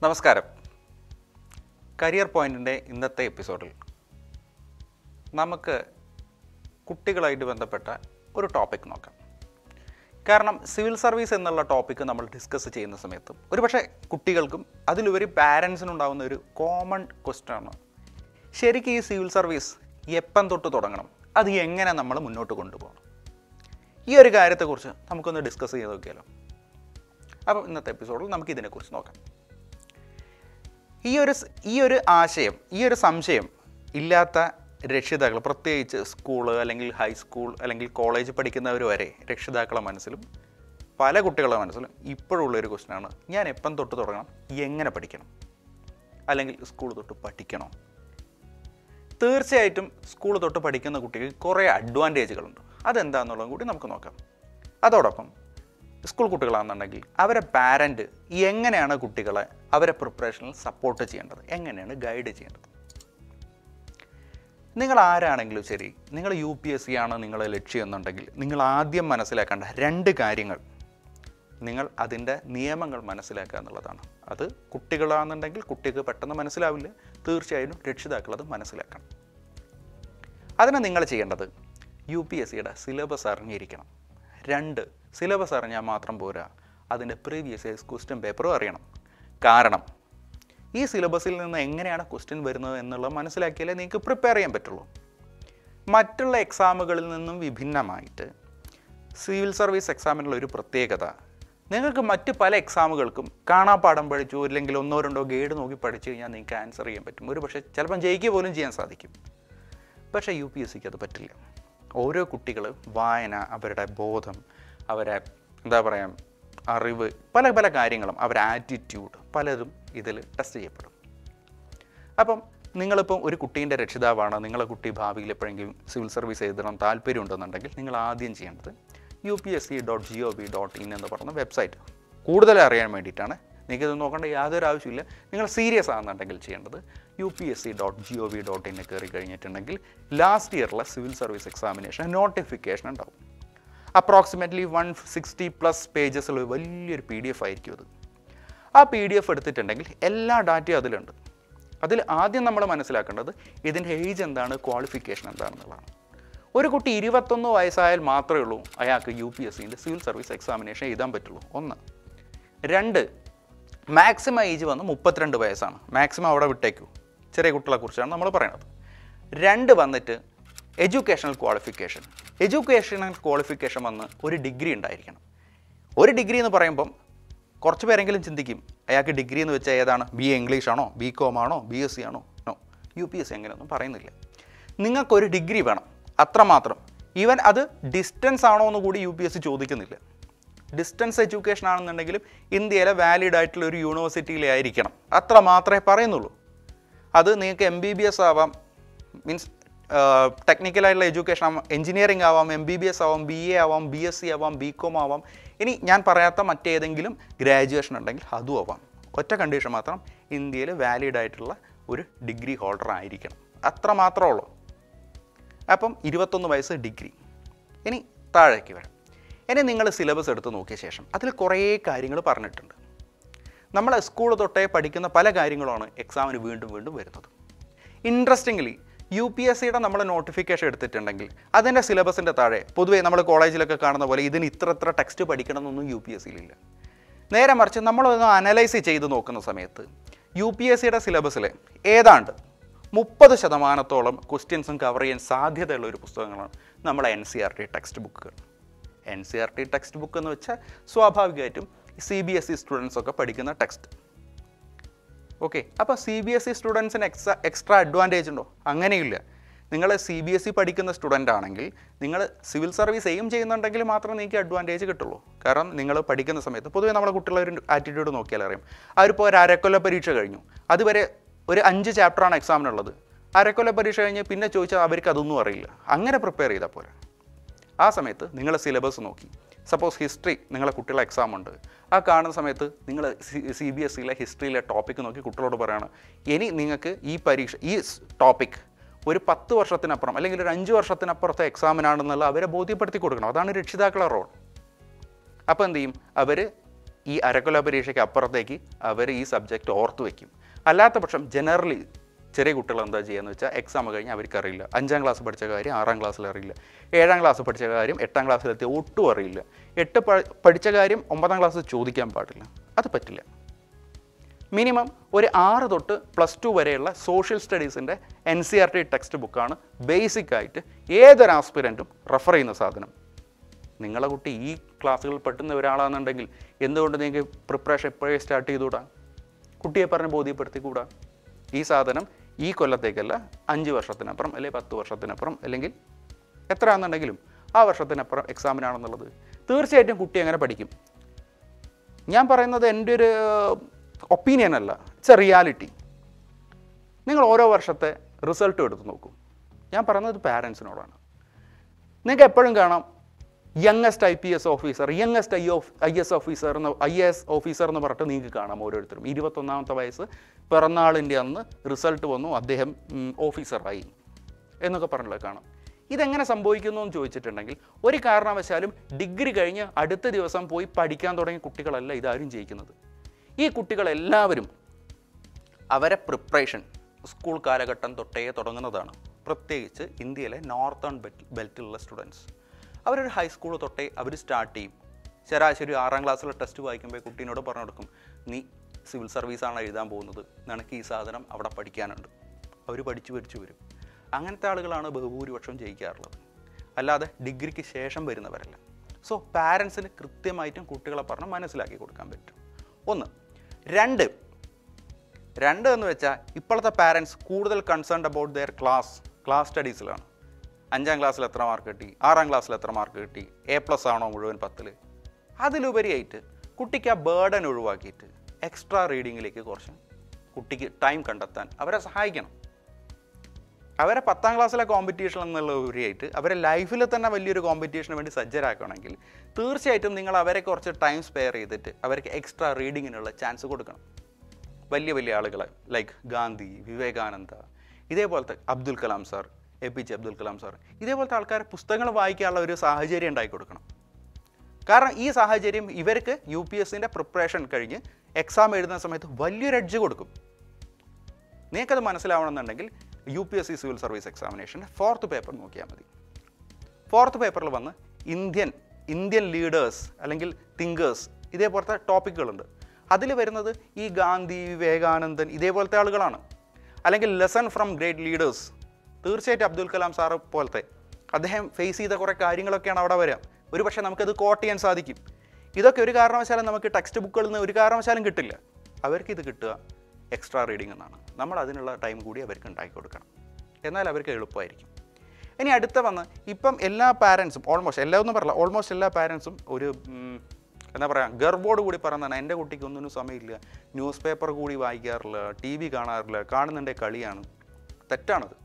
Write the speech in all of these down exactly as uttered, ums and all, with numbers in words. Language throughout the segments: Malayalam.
നമസ്കാരം. കരിയർ പോയിന്റിൻ്റെ ഇന്നത്തെ എപ്പിസോഡിൽ നമുക്ക് കുട്ടികളായിട്ട് ബന്ധപ്പെട്ട ഒരു ടോപ്പിക് നോക്കാം. കാരണം സിവിൽ സർവീസ് എന്നുള്ള ടോപ്പിക്ക് നമ്മൾ ഡിസ്കസ് ചെയ്യുന്ന സമയത്ത് ഒരുപക്ഷെ കുട്ടികൾക്കും അതിലുപരി പാരൻസിനുണ്ടാകുന്ന ഒരു കോമൺ ക്വസ്റ്റ്യനാണ്, ശരിക്കും ഈ സിവിൽ സർവീസ് എപ്പം തൊട്ട് തുടങ്ങണം, അത് എങ്ങനെ നമ്മൾ മുന്നോട്ട് കൊണ്ടുപോകണം? ഈ ഒരു കാര്യത്തെക്കുറിച്ച് നമുക്കൊന്ന് ഡിസ്കസ് ചെയ്ത് നോക്കിയാലോ. അപ്പം ഇന്നത്തെ എപ്പിസോഡിൽ നമുക്ക് ഇതിനെക്കുറിച്ച് നോക്കാം. ഈ ഒരു ഈ ഒരു ആശയം, ഈ ഒരു സംശയം ഇല്ലാത്ത രക്ഷിതാക്കൾ, പ്രത്യേകിച്ച് സ്കൂള് അല്ലെങ്കിൽ ഹൈസ്കൂൾ അല്ലെങ്കിൽ കോളേജ് പഠിക്കുന്നവർ വരെ രക്ഷിതാക്കളുടെ മനസ്സിലും പല കുട്ടികളുടെ മനസ്സിലും ഇപ്പോഴുള്ളൊരു ക്വസ്റ്റ്യനാണ്, ഞാൻ എപ്പം തൊട്ട് തുടങ്ങണം, എങ്ങനെ പഠിക്കണം, അല്ലെങ്കിൽ സ്കൂൾ തൊട്ട് പഠിക്കണോ? തീർച്ചയായിട്ടും സ്കൂൾ തൊട്ട് പഠിക്കുന്ന കുട്ടികൾക്ക് കുറേ അഡ്വാൻറ്റേജുകളുണ്ട്. അതെന്താണെന്നുള്ളതും കൂടി നമുക്ക് നോക്കാം. അതോടൊപ്പം സ്കൂൾ കുട്ടികളാണെന്നുണ്ടെങ്കിൽ അവരെ പാരൻറ്റ് എങ്ങനെയാണ് കുട്ടികളെ അവരെ പ്രിപ്പറേഷനിൽ സപ്പോർട്ട് ചെയ്യേണ്ടത്, എങ്ങനെയാണ് ഗൈഡ് ചെയ്യേണ്ടത്? നിങ്ങൾ ആരാണെങ്കിലും ശരി, നിങ്ങൾ യു പി എസ് സി ആണ് നിങ്ങളെ ലക്ഷ്യം എന്നുണ്ടെങ്കിൽ നിങ്ങൾ ആദ്യം മനസ്സിലാക്കേണ്ട രണ്ട് കാര്യങ്ങൾ, നിങ്ങൾ അതിൻ്റെ നിയമങ്ങൾ മനസ്സിലാക്കുക എന്നുള്ളതാണ്. അത് കുട്ടികളാണെന്നുണ്ടെങ്കിൽ കുട്ടിക്ക് പെട്ടെന്ന് മനസ്സിലാവില്ല, തീർച്ചയായും രക്ഷിതാക്കൾ അത് മനസ്സിലാക്കണം. അതിന് നിങ്ങൾ ചെയ്യേണ്ടത് യു പി എസ് സിയുടെ സിലബസ് അറിഞ്ഞിരിക്കണം. രണ്ട്, സിലബസ് അറിഞ്ഞാൽ മാത്രം പോരാ, അതിൻ്റെ പ്രീവിയസ് ഇയേഴ്സ് ക്വസ്റ്റ്യൻ പേപ്പറും അറിയണം. കാരണം ഈ സിലബസിൽ നിന്ന് എങ്ങനെയാണ് ക്വസ്റ്റ്യൻ വരുന്നത് എന്നുള്ളത് മനസ്സിലാക്കിയാലേ നിങ്ങൾക്ക് പ്രിപ്പയർ ചെയ്യാൻ പറ്റുള്ളൂ. മറ്റുള്ള എക്സാമുകളിൽ നിന്നും വിഭിന്നമായിട്ട് സിവിൽ സർവീസ് എക്സാമിനുള്ള ഒരു പ്രത്യേകത, നിങ്ങൾക്ക് മറ്റ് പല എക്സാമുകൾക്കും കാണാപ്പാഠം പഠിച്ചു അല്ലെങ്കിൽ ഒന്നോ രണ്ടോ ഗൈഡ് നോക്കി പഠിച്ചു കഴിഞ്ഞാൽ നിങ്ങൾക്ക് ആൻസർ ചെയ്യാൻ പറ്റും. ഒരു പക്ഷേ ചിലപ്പം ജയിക്കുക പോലും ചെയ്യാൻ സാധിക്കും. പക്ഷേ യു പി എസ് സിക്ക് അത് പറ്റില്ല. ഓരോ കുട്ടികൾ വായന, അവരുടെ ബോധം, അവരെ എന്താ പറയുക അറിവ്, പല പല കാര്യങ്ങളും, അവരുടെ ആറ്റിറ്റ്യൂഡ് പലതും ഇതിൽ ടെസ്റ്റ് ചെയ്യപ്പെടും. അപ്പം നിങ്ങളിപ്പം ഒരു കുട്ടീൻ്റെ രക്ഷിതാവാണ്, നിങ്ങളെ കുട്ടി ഭാവിയിൽ എപ്പോഴെങ്കിലും സിവിൽ സർവീസ് എഴുതണം താല്പര്യം ഉണ്ടെന്നുണ്ടെങ്കിൽ നിങ്ങൾ ആദ്യം ചെയ്യേണ്ടത് U P S C dot G O V dot in എന്ന് പറയുന്ന വെബ്സൈറ്റ് കൂടുതൽ അറിയാൻ വേണ്ടിയിട്ടാണ്. നിങ്ങൾക്കിത് നോക്കേണ്ട യാതൊരു ആവശ്യമില്ല. നിങ്ങൾ സീരിയസ് ആണെന്നുണ്ടെങ്കിൽ ചെയ്യേണ്ടത് U P S C dot G O V dot in കയറി കഴിഞ്ഞിട്ടുണ്ടെങ്കിൽ ലാസ്റ്റ് ഇയറിലെ സിവിൽ സർവീസ് എക്സാമിനേഷൻ നോട്ടിഫിക്കേഷൻ ഉണ്ടാവും. അപ്രോക്സിമേറ്റ്ലി വൺ സിക്സ്റ്റി പ്ലസ് പേജസിൽ വലിയൊരു പി ഡി എഫ് ആയിരിക്കും അത്. ആ പി ഡി എഫ് എടുത്തിട്ടുണ്ടെങ്കിൽ എല്ലാ ഡാറ്റയും അതിലുണ്ട്. അതിൽ ആദ്യം നമ്മൾ മനസ്സിലാക്കേണ്ടത് ഇതിൻ്റെ ഏജ് എന്താണ്, ക്വാളിഫിക്കേഷൻ എന്താണെന്നുള്ളതാണ്. ഒരു കുട്ടി ഇരുപത്തൊന്ന് വയസ്സായാൽ മാത്രമേ ഉള്ളൂ അയാൾക്ക് യു പി എസ് സിൻ്റെ സിവിൽ സർവീസ് എക്സാമിനേഷൻ എഴുതാൻ പറ്റുള്ളൂ. ഒന്ന്. രണ്ട്, മാക്സിമം ഏജ് വന്ന് മുപ്പത്തിരണ്ട് വയസ്സാണ്. മാക്സിമം അവിടെ വിട്ടേക്കൂ, ചെറിയ കുട്ടികളെ കുറിച്ചാണ് നമ്മൾ പറയുന്നത്. രണ്ട് വന്നിട്ട് എഡ്യൂക്കേഷണൽ ക്വാളിഫിക്കേഷൻ. എഡ്യൂക്കേഷണൽ ക്വാളിഫിക്കേഷൻ വന്ന് ഒരു ഡിഗ്രി ഉണ്ടായിരിക്കണം. ഒരു ഡിഗ്രി എന്ന് പറയുമ്പം കുറച്ച് പേരെങ്കിലും ചിന്തിക്കും, അയാൾക്ക് ഡിഗ്രി എന്ന് വെച്ചാൽ ഏതാണ്, ബി എ ഇംഗ്ലീഷ് ആണോ, ബി കോം ആണോ, ബി എസ് സി ആണോ? No, U P S C അങ്ങനെയൊന്നും പറയുന്നില്ല. നിങ്ങൾക്കൊരു ഡിഗ്രി വേണം, അത്രമാത്രം. ഈവൻ അത് ഡിസ്റ്റൻസ് ആണോ എന്ന് കൂടി യു പി എസ് സി ചോദിക്കുന്നില്ല. ഡിസ്റ്റൻസ് എഡ്യൂക്കേഷൻ ആണെന്നുണ്ടെങ്കിലും ഇന്ത്യയിലെ വാലിഡ് ആയിട്ടുള്ള ഒരു യൂണിവേഴ്സിറ്റിയിലെ ആയിരിക്കണം, അത്ര മാത്രമേ പറയുന്നുള്ളൂ. അത് നിങ്ങൾക്ക് എം ബി ബി എസ് ആവാം, മീൻസ് ടെക്നിക്കലായിട്ടുള്ള എഡ്യൂക്കേഷൻ ആവാം, എഞ്ചിനീയറിംഗ് ആവാം, എം ബി ബി എസ് ആവാം, ബി എ ആവാം, ബി എസ് സി ആവാം, ബി കോം ആവാം, ഇനി ഞാൻ പറയാത്ത മറ്റേതെങ്കിലും ഗ്രാജുവേഷൻ ഉണ്ടെങ്കിൽ അതും ആവാം. ഒറ്റ കണ്ടീഷൻ മാത്രം, ഇന്ത്യയിൽ വാലിഡ് ആയിട്ടുള്ള ഒരു ഡിഗ്രി ഹോൾഡർ ആയിരിക്കണം, അത്ര മാത്രമേ ഉള്ളൂ. അപ്പം ഇരുപത്തൊന്ന് വയസ്സ് ഡിഗ്രി. ഇനി താഴേക്ക് വരാം. ഇനി നിങ്ങൾ സിലബസ് എടുത്ത് നോക്കിയ ശേഷം അതിൽ കുറേ കാര്യങ്ങൾ പറഞ്ഞിട്ടുണ്ട്. നമ്മൾ സ്കൂൾ തൊട്ടേ പഠിക്കുന്ന പല കാര്യങ്ങളുമാണ് എക്സാമിന് വീണ്ടും വീണ്ടും വരുന്നത്. ഇൻട്രസ്റ്റിംഗ്ലി യു പി എസ് സിയുടെ നമ്മൾ നോട്ടിഫിക്കേഷൻ എടുത്തിട്ടുണ്ടെങ്കിൽ അതിൻ്റെ സിലബസിൻ്റെ താഴെ പൊതുവേ നമ്മൾ കോളേജിലൊക്കെ കാണുന്ന പോലെ ഇതിന് ഇത്ര ഇത്ര ടെക്സ്റ്റ് പഠിക്കണമെന്നൊന്നും യു പി എസ് സിയിലില്ല. നേരെ മറിച്ച് നമ്മളൊന്ന് അനലൈസ് ചെയ്ത് നോക്കുന്ന സമയത്ത് യു പി എസ് സിയുടെ സിലബസിലെ ഏതാണ്ട് മുപ്പത് ശതമാനത്തോളം ക്വസ്റ്റ്യൻസും കവർ ചെയ്യാൻ സാധ്യതയുള്ള ഒരു പുസ്തകങ്ങളാണ് നമ്മളെ N C R T text ബുക്കുകൾ. N C R T text book എന്ന് വെച്ചാൽ സ്വാഭാവികമായിട്ടും C B S E students ഒക്കെ പഠിക്കുന്ന ടെക്സ്റ്റ്. ഓക്കെ, അപ്പോൾ സി ബി എസ് ഇ സ്റ്റുഡൻസിന് എക്സ്ട്രാ എക്സ്ട്രാ അഡ്വാൻറ്റേജ് ഉണ്ടോ? അങ്ങനെയില്ല. നിങ്ങൾ സി ബി എസ് ഇ പഠിക്കുന്ന സ്റ്റുഡൻ്റ് ആണെങ്കിൽ നിങ്ങൾ സിവിൽ സർവീസ് എയിം ചെയ്യുന്നുണ്ടെങ്കിൽ മാത്രമേ നിങ്ങൾക്ക് അഡ്വാൻറ്റേജ് കിട്ടുള്ളൂ. കാരണം നിങ്ങൾ പഠിക്കുന്ന സമയത്ത് പൊതുവേ നമ്മളെ കുട്ടികളുടെ ഒരു ആറ്റിറ്റ്യൂഡ് നോക്കിയാൽ അറിയാം. അവരിപ്പോൾ ഒരു അരക്കൊല്ല പരീക്ഷ കഴിഞ്ഞു, അതുവരെ ഒരു അഞ്ച് ചാപ്റ്ററാണ് എക്സാമിനുള്ളത്. അരക്കൊല്ല പരീക്ഷ കഴിഞ്ഞ് പിന്നെ ചോദിച്ചാൽ അവർക്ക് അതൊന്നും അറിയില്ല. അങ്ങനെ പ്രിപ്പയർ ചെയ്താൽ പോരാ. ആ സമയത്ത് നിങ്ങൾ സിലബസ് നോക്കി, സപ്പോസ് ഹിസ്റ്ററി നിങ്ങളെ കുട്ടികളെ എക്സാം ഉണ്ട്, ആ കാണുന്ന സമയത്ത് നിങ്ങൾ സി ബി എസ് സിയിലെ ഹിസ്റ്ററിയിലെ ടോപ്പിക്ക് നോക്കി കുട്ടികളോട് പറയുകയാണ്, ഇനി നിങ്ങൾക്ക് ഈ പരീക്ഷ ഈ ടോപ്പിക് ഒരു പത്ത് വർഷത്തിനപ്പുറം അല്ലെങ്കിൽ ഒരു അഞ്ച് വർഷത്തിനപ്പുറത്തെ എക്സാമിനാണെന്നുള്ള അവരെ ബോധ്യപ്പെടുത്തി കൊടുക്കണം. അതാണ് രക്ഷിതാക്കളുടെ റോൾ. അപ്പോൾ എന്ത് ചെയ്യും, അവർ ഈ അരക്കൊല പരീക്ഷയ്ക്ക് അപ്പുറത്തേക്ക് അവർ ഈ സബ്ജക്റ്റ് ഓർത്ത് വയ്ക്കും. അല്ലാത്ത പക്ഷം ജനറലി ചെറിയ കുട്ടികൾ എന്താ ചെയ്യുകയെന്ന് വെച്ചാൽ എക്സാം കഴിഞ്ഞ് അവർക്കറിയില്ല. അഞ്ചാം ക്ലാസ് പഠിച്ച കാര്യം ആറാം ക്ലാസ്സിൽ അറിയില്ല, ഏഴാം ക്ലാസ് പഠിച്ച കാര്യം എട്ടാം ക്ലാസ്സിലെത്തി ഒട്ടും അറിയില്ല, എട്ട് പഠിച്ച കാര്യം ഒമ്പതാം ക്ലാസ്സിൽ ചോദിക്കാൻ പാടില്ല. അത് പറ്റില്ല. മിനിമം ഒരു ആറ് തൊട്ട് പ്ലസ് ടു വരെയുള്ള സോഷ്യൽ സ്റ്റഡീസിൻ്റെ N C R T text ബുക്കാണ് ബേസിക്കായിട്ട് ഏതൊരു ആസ്പിരൻറ്റും റെഫർ ചെയ്യുന്ന സാധനം. നിങ്ങളെ കുട്ടി ഈ ക്ലാസ്സുകളിൽ പെട്ടുന്ന ഒരാളാണെന്നുണ്ടെങ്കിൽ എന്തുകൊണ്ട് നിങ്ങൾക്ക് പ്രിപ്പറേഷൻ എപ്പോഴേ സ്റ്റാർട്ട് ചെയ്തുകൂടാ? കുട്ടിയെ പറഞ്ഞ് ബോധ്യപ്പെടുത്തിക്കൂടാ? ഈ സാധനം ഈ കൊല്ലത്തേക്കല്ല, അഞ്ച് വർഷത്തിനപ്പുറം അല്ലെങ്കിൽ പത്ത് വർഷത്തിനപ്പുറം അല്ലെങ്കിൽ എത്ര ആണെന്നുണ്ടെങ്കിലും ആ വർഷത്തിനപ്പുറം എക്സാമിനാണെന്നുള്ളത്. തീർച്ചയായിട്ടും കുട്ടി അങ്ങനെ പഠിക്കും. ഞാൻ പറയുന്നത് എൻ്റെ ഒരു ഒപ്പീനിയൻ അല്ല, ഇറ്റ്സ് എ റിയാലിറ്റി. നിങ്ങൾ ഓരോ വർഷത്തെ റിസൾട്ട് എടുത്ത് നോക്കൂ. ഞാൻ പറയുന്നത് പാരൻസിനോടാണ്. നിങ്ങൾക്ക് എപ്പോഴും കാണാം youngest I P S officer, youngest I of I S officer എന്ന് ഐ എ എസ് ഓഫീസർ എന്ന് പറഞ്ഞിട്ട് നിങ്ങൾക്ക് കാണാം ഓരോരുത്തരും. ഇരുപത്തൊന്നാമത്തെ വയസ്സ് പിറന്നാളിൻ്റെ അന്ന് റിസൾട്ട് വന്നു, അദ്ദേഹം ഓഫീസറായി എന്നൊക്കെ പറഞ്ഞിട്ട് കാണാം. ഇതെങ്ങനെ സംഭവിക്കുന്നു എന്ന് ചോദിച്ചിട്ടുണ്ടെങ്കിൽ ഒരു കാരണവശാലും ഡിഗ്രി കഴിഞ്ഞ് അടുത്ത ദിവസം പോയി പഠിക്കാൻ തുടങ്ങിയ കുട്ടികളല്ല ഇതാരും ജയിക്കുന്നത്. ഈ കുട്ടികളെല്ലാവരും അവരെ പ്രിപ്പറേഷൻ സ്കൂൾ കാലഘട്ടം തൊട്ടേ തുടങ്ങുന്നതാണ്. പ്രത്യേകിച്ച് ഇന്ത്യയിലെ നോർത്തേൺ ബെൽറ്റ് ബെൽറ്റിലുള്ള സ്റ്റുഡൻസ് അവരൊരു ഹൈസ്കൂൾ തൊട്ടേ അവർ സ്റ്റാർട്ട് ചെയ്യും. ശരാശരി ആറാം ക്ലാസ്സിലെ ടെസ്റ്റ് വായിക്കുമ്പോൾ കുട്ടീനോട് പറഞ്ഞു കൊടുക്കും, നീ സിവിൽ സർവീസാണ് എഴുതാൻ പോകുന്നത്, നിനക്ക് ഈ സാധനം അവിടെ പഠിക്കാനുണ്ട്. അവർ പഠിച്ചു പഠിച്ചു വരും. അങ്ങനത്തെ ആളുകളാണ് ബഹുഭൂരിപക്ഷം ജയിക്കാറുള്ളത്, അല്ലാതെ ഡിഗ്രിക്ക് ശേഷം വരുന്നവരല്ല. സോ പാരൻസിന് കൃത്യമായിട്ടും കുട്ടികളെ പറഞ്ഞ് മനസ്സിലാക്കി കൊടുക്കാൻ പറ്റും. ഒന്ന്. രണ്ട് രണ്ട് എന്ന് വെച്ചാൽ ഇപ്പോഴത്തെ പാരൻസ് കൂടുതൽ concerned about their class class സ്റ്റഡീസിലാണ്. അഞ്ചാം ക്ലാസ്സിൽ എത്ര മാർക്ക് കിട്ടി, ആറാം ക്ലാസ്സിൽ എത്ര മാർക്ക് കിട്ടി, എ പ്ലസ് ആണോ മുഴുവൻ പത്തിൽ. അതിലുപരിയായിട്ട് കുട്ടിക്ക് ആ ബേർഡൻ ഒഴിവാക്കിയിട്ട് എക്സ്ട്രാ റീഡിങ്ങിലേക്ക് കുറച്ച് കുട്ടിക്ക് ടൈം കണ്ടെത്താൻ അവരെ സഹായിക്കണം. അവരെ പത്താം ക്ലാസ്സിലെ കോമ്പറ്റീഷൻ എന്നുള്ള ഉപരിയായിട്ട് അവരെ ലൈഫിൽ തന്നെ വലിയൊരു കോമ്പറ്റീഷന് വേണ്ടി സജ്ജരാക്കണമെങ്കിൽ തീർച്ചയായിട്ടും നിങ്ങൾ അവരെ കുറച്ച് ടൈം സ്പെയർ ചെയ്തിട്ട് അവർക്ക് എക്സ്ട്രാ റീഡിങ്ങിനുള്ള ചാൻസ് കൊടുക്കണം. വലിയ വലിയ ആളുകളെ ലൈക്ക് ഗാന്ധി, വിവേകാനന്ദ, ഇതേപോലത്തെ Abdul Kalam sir, A P J Abdul Kalam sir, ഇതേപോലത്തെ ആൾക്കാരെ പുസ്തകങ്ങൾ വായിക്കാനുള്ള ഒരു സാഹചര്യം ഉണ്ടാക്കി കൊടുക്കണം. കാരണം ഈ സാഹചര്യം ഇവർക്ക് യു പി എസ് സിൻ്റെ പ്രിപ്പറേഷൻ കഴിഞ്ഞ് എക്സാം എഴുതുന്ന സമയത്ത് വലിയൊരു എഡ്ജ് കൊടുക്കും. നിങ്ങൾക്കത് മനസ്സിലാവണമെന്നുണ്ടെങ്കിൽ U P S C civil service എക്സാമിനേഷൻ്റെ ഫോർത്ത് പേപ്പർ നോക്കിയാൽ മതി. ഫോർത്ത് പേപ്പറിൽ വന്ന് ഇന്ത്യൻ ഇന്ത്യൻ ലീഡേഴ്സ് അല്ലെങ്കിൽ തിങ്കേഴ്സ് ഇതേപോലത്തെ ടോപ്പിക്കുകളുണ്ട്. അതിൽ വരുന്നത് ഈ ഗാന്ധി, വിവേകാനന്ദൻ ഇതേപോലത്തെ ആളുകളാണ്. അല്ലെങ്കിൽ ലെസൺ ഫ്രം ഗ്രേറ്റ് ലീഡേഴ്സ്, തീർച്ചയായിട്ടും അബ്ദുൽ കലാം സാറ് പോലത്തെ അദ്ദേഹം ഫേസ് ചെയ്ത കുറേ കാര്യങ്ങളൊക്കെയാണ് അവിടെ വരിക. ഒരു പക്ഷേ നമുക്കത് കോട്ട് ചെയ്യാൻ സാധിക്കും. ഇതൊക്കെ ഒരു കാരണവശാലും നമുക്ക് ടെക്സ്റ്റ് ബുക്കുകളിൽ നിന്ന് ഒരു കാരണവശാലും കിട്ടില്ല. അവർക്കിത് കിട്ടുക എക്സ്ട്രാ റീഡിംഗ് എന്നാണ്. നമ്മൾ അതിനുള്ള ടൈം കൂടി അവർക്ക് ഉണ്ടാക്കി കൊടുക്കണം, എന്നാൽ അവർക്ക് എളുപ്പമായിരിക്കും. ഇനി അടുത്ത വന്ന് ഇപ്പം എല്ലാ പാരൻസും ഓൾമോസ്റ്റ് എല്ലാ ഒന്നും പറയില്ല ഓൾമോസ്റ്റ് എല്ലാ പാരൻസും ഒരു എന്താ പറയുക ഗർവോട് കൂടി പറയുന്നതാണ്, എൻ്റെ കുട്ടിക്ക് ഒന്നിനും സമയമില്ല, ന്യൂസ് പേപ്പർ കൂടി വായിക്കാറില്ല, ടി വി കാണാറില്ല, കാണുന്നുണ്ടെ കളിയാണ്. തെറ്റാണത്.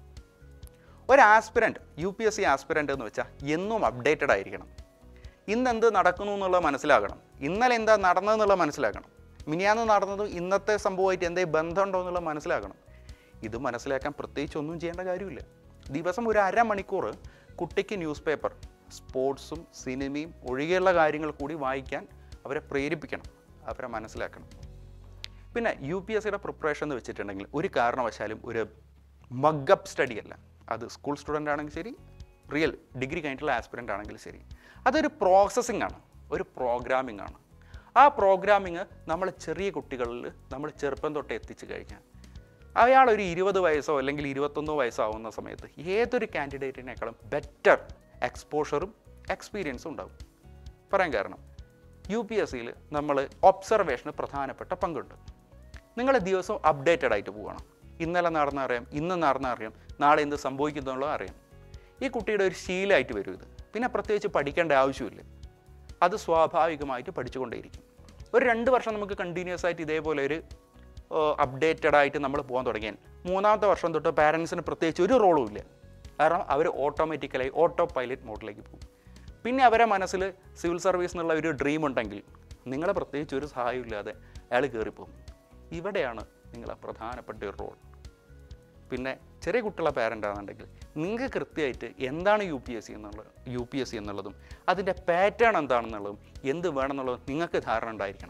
ഒരു aspirant U P S C aspirant എന്ന് വെച്ചാൽ എന്നും അപ്ഡേറ്റഡ് ആയിരിക്കണം. ഇന്നെന്ത് നടക്കുന്നു എന്നുള്ളത് മനസ്സിലാകണം, ഇന്നലെ എന്താ നടന്നതെന്നുള്ളത് മനസ്സിലാക്കണം, മിനിയാന്ന് നടന്നതും ഇന്നത്തെ സംഭവമായിട്ട് എന്തെങ്കിലും ബന്ധമുണ്ടോ എന്നുള്ളത് മനസ്സിലാക്കണം. ഇത് മനസ്സിലാക്കാൻ പ്രത്യേകിച്ച് ഒന്നും ചെയ്യേണ്ട കാര്യമില്ല. ദിവസം ഒരു അരമണിക്കൂർ കുട്ടിക്ക് ന്യൂസ് പേപ്പർ, സ്പോർട്സും സിനിമയും ഒഴികെയുള്ള കാര്യങ്ങൾ കൂടി വായിക്കാൻ അവരെ പ്രേരിപ്പിക്കണം, അവരെ മനസ്സിലാക്കണം. പിന്നെ യു പി എസ് സിയുടെ പ്രിപ്പറേഷൻ എന്ന് വെച്ചിട്ടുണ്ടെങ്കിൽ ഒരു കാരണവശാലും ഒരു മഗ്ഗപ്പ് സ്റ്റഡി അല്ല. അത് സ്കൂൾ സ്റ്റുഡൻ്റ് ആണെങ്കിൽ ശരി, റിയൽ ഡിഗ്രി കഴിഞ്ഞിട്ടുള്ള ആസ്പിരൻ്റ് ആണെങ്കിൽ ശരി, അതൊരു പ്രോസസ്സിംഗ് ആണ്, ഒരു പ്രോഗ്രാമിംഗ് ആണ്. ആ പ്രോഗ്രാമിങ് നമ്മൾ ചെറിയ കുട്ടികളിൽ നമ്മൾ ചെറുപ്പം തൊട്ട് എത്തിച്ചു കഴിഞ്ഞാൽ അയാൾ ഒരു ഇരുപത് വയസ്സോ അല്ലെങ്കിൽ ഇരുപത്തൊന്നോ വയസ്സോ ആവുന്ന സമയത്ത് ഏതൊരു കാൻഡിഡേറ്റിനേക്കാളും ബെറ്റർ എക്സ്പോഷറും എക്സ്പീരിയൻസും ഉണ്ടാകും. പറയാൻ കാരണം യു പി എസ് സിയിൽ നമ്മൾ ഒബ്സർവേഷന് പ്രധാനപ്പെട്ട പങ്കുണ്ട്. നിങ്ങൾ ദിവസവും അപ്ഡേറ്റഡ് ആയിട്ട് പോകണം. ഇന്നലെ നടന്ന അറിയാം, ഇന്ന് നടന്ന അറിയാം, നാളെ എന്ത് സംഭവിക്കുന്നുള്ളത് അറിയാം. ഈ കുട്ടിയുടെ ഒരു ശീലമായിട്ട് വരും ഇത്. പിന്നെ പ്രത്യേകിച്ച് പഠിക്കേണ്ട ആവശ്യമില്ല, അത് സ്വാഭാവികമായിട്ട് പഠിച്ചുകൊണ്ടേയിരിക്കും. ഒരു രണ്ട് വർഷം നമുക്ക് കണ്ടിന്യൂസ് ആയിട്ട് ഇതേപോലെ ഒരു അപ്ഡേറ്റഡ് ആയിട്ട് നമ്മൾ പോകാൻ തുടങ്ങിയാൽ മൂന്നാമത്തെ വർഷം തൊട്ട് പാരൻസിന് പ്രത്യേകിച്ച് ഒരു റോളും ഇല്ല. കാരണം അവർ ഓട്ടോമാറ്റിക്കലായി ഓട്ടോ പൈലറ്റ് മോഡിലേക്ക് പോകും. പിന്നെ അവരെ മനസ്സിൽ സിവിൽ സർവീസ് എന്നുള്ള ഒരു ഡ്രീം ഉണ്ടെങ്കിൽ നിങ്ങളെ പ്രത്യേകിച്ച് ഒരു സഹായം ഇല്ലാതെ അയാൾ കയറിപ്പോകും. ഇവിടെയാണ് നിങ്ങളെ പ്രധാനപ്പെട്ട ഒരു റോൾ. പിന്നെ ചെറിയ കുട്ടികളുടെ പാരൻ്റ് ആണെന്നുണ്ടെങ്കിൽ നിങ്ങൾക്ക് കൃത്യമായിട്ട് എന്താണ് യു പി എസ് സി എന്നുള്ളത് യു പി എസ് സി എന്നുള്ളതും അതിൻ്റെ പാറ്റേൺ എന്താണെന്നുള്ളതും എന്ത് വേണമെന്നുള്ളതും നിങ്ങൾക്ക് ധാരണ ഉണ്ടായിരിക്കണം.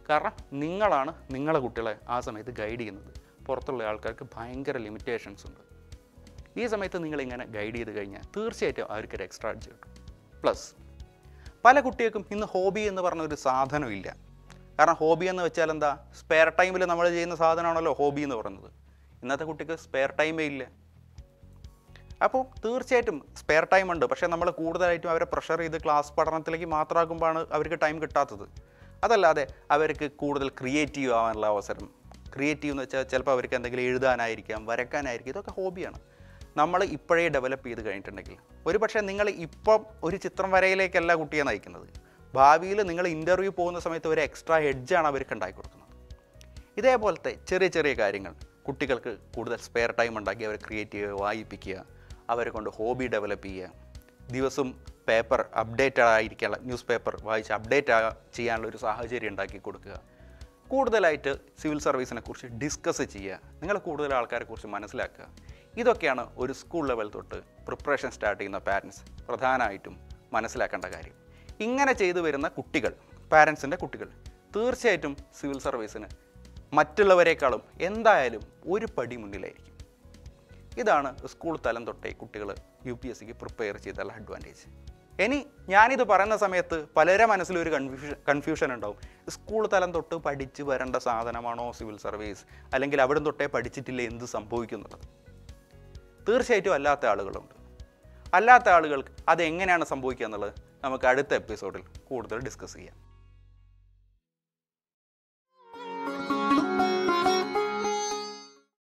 കാരണം നിങ്ങളാണ് നിങ്ങളുടെ കുട്ടികളെ ആ സമയത്ത് ഗൈഡ് ചെയ്യുന്നത്. പുറത്തുള്ള ആൾക്കാർക്ക് ഭയങ്കര ലിമിറ്റേഷൻസ് ഉണ്ട്. ഈ സമയത്ത് നിങ്ങളിങ്ങനെ ഗൈഡ് ചെയ്ത് കഴിഞ്ഞാൽ തീർച്ചയായിട്ടും അവർക്കൊരു എക്സ്ട്രാ എഡ്ജ് കിട്ടും. പ്ലസ് പല കുട്ടികൾക്കും ഇന്ന് ഹോബി എന്ന് പറഞ്ഞൊരു സാധനമില്ല. കാരണം ഹോബി എന്ന് വെച്ചാൽ എന്താ, സ്പെയർ ടൈമിൽ നമ്മൾ ചെയ്യുന്ന സാധനമാണല്ലോ ഹോബി എന്ന് പറയുന്നത്. ഇന്നത്തെ കുട്ടിക്ക് സ്പെയർ ടൈമേ ഇല്ല. അപ്പോൾ തീർച്ചയായിട്ടും സ്പെയർ ടൈം ഉണ്ട്, പക്ഷേ നമ്മൾ കൂടുതലായിട്ടും അവരെ പ്രഷർ ചെയ്ത് ക്ലാസ് പഠനത്തിലേക്ക് മാത്രമാക്കുമ്പോഴാണ് അവർക്ക് ടൈം കിട്ടാത്തത്. അതല്ലാതെ അവർക്ക് കൂടുതൽ ക്രിയേറ്റീവ് ആവാനുള്ള അവസരം, ക്രിയേറ്റീവ് എന്ന് വെച്ചാൽ ചിലപ്പോൾ അവർക്ക് എന്തെങ്കിലും എഴുതാനായിരിക്കാം, വരയ്ക്കാനായിരിക്കും, ഇതൊക്കെ ഹോബിയാണ്. നമ്മൾ ഇപ്പോഴേ ഡെവലപ്പ് ചെയ്ത് കഴിഞ്ഞിട്ടുണ്ടെങ്കിൽ, ഒരു പക്ഷേ നിങ്ങൾ ഇപ്പം ഒരു ചിത്രം വരയിലേക്കല്ല കുട്ടിയെ നയിക്കുന്നത്, ഭാവിയിൽ നിങ്ങൾ ഇൻ്റർവ്യൂ പോകുന്ന സമയത്ത് ഒരു എക്സ്ട്രാ എഡ്ജാണ് അവർക്ക് ഉണ്ടാക്കി കൊടുക്കുന്നത്. ഇതേപോലത്തെ ചെറിയ ചെറിയ കാര്യങ്ങൾ കുട്ടികൾക്ക് കൂടുതൽ സ്പെയർ ടൈം ഉണ്ടാക്കി അവരെ ക്രിയേറ്റീവ് വായിപ്പിക്കുക, അവരെ കൊണ്ട് ഹോബി ഡെവലപ്പ് ചെയ്യുക, ദിവസം പേപ്പർ അപ്ഡേറ്റഡ് ആയിരിക്കാനുള്ള ന്യൂസ് പേപ്പർ വായിച്ച് അപ്ഡേറ്റ് ചെയ്യാനുള്ള ഒരു സാഹചര്യം ഉണ്ടാക്കി കൊടുക്കുക, കൂടുതലായിട്ട് സിവിൽ സർവീസിനെ കുറിച്ച് ഡിസ്കസ് ചെയ്യുക, നിങ്ങൾ കൂടുതൽ ആൾക്കാരെ കുറിച്ച് മനസ്സിലാക്കുക. ഇതൊക്കെയാണ് ഒരു സ്കൂൾ ലെവൽ തൊട്ട് പ്രിപ്പറേഷൻ സ്റ്റാർട്ട് ചെയ്യുന്ന പാരൻസ് പ്രധാനമായിട്ടും മനസ്സിലാക്കേണ്ട കാര്യം. ഇങ്ങനെ ചെയ്തു വരുന്ന കുട്ടികൾ, പാരൻസിൻ്റെ കുട്ടികൾ തീർച്ചയായിട്ടും സിവിൽ സർവീസിന് മറ്റുള്ളവരെക്കാളും എന്തായാലും ഒരു പടി മുന്നിലായിരിക്കും. ഇതാണ് സ്കൂൾ തലം തൊട്ടേ കുട്ടികൾ യു പി എസ് സിക്ക് പ്രിപ്പയർ ചെയ്തുള്ള അഡ്വാൻറ്റേജ്. ഇനി ഞാനിത് പറയുന്ന സമയത്ത് പലരുടെ മനസ്സിലൊരു കൺഫ്യൂഷൻ കൺഫ്യൂഷൻ ഉണ്ടാവും. സ്കൂൾ തലം തൊട്ട് പഠിച്ച് വരേണ്ട സാധനമാണോ സിവിൽ സർവീസ്, അല്ലെങ്കിൽ അവിടെ തൊട്ടേ പഠിച്ചിട്ടില്ല എന്ത് സംഭവിക്കുന്നുള്ളത്? തീർച്ചയായിട്ടും അല്ലാത്ത ആളുകളുണ്ട്. അല്ലാത്ത ആളുകൾക്ക് അതെങ്ങനെയാണ് സംഭവിക്കുക എന്നുള്ളത് നമുക്ക് അടുത്ത എപ്പിസോഡിൽ കൂടുതൽ ഡിസ്കസ് ചെയ്യാം.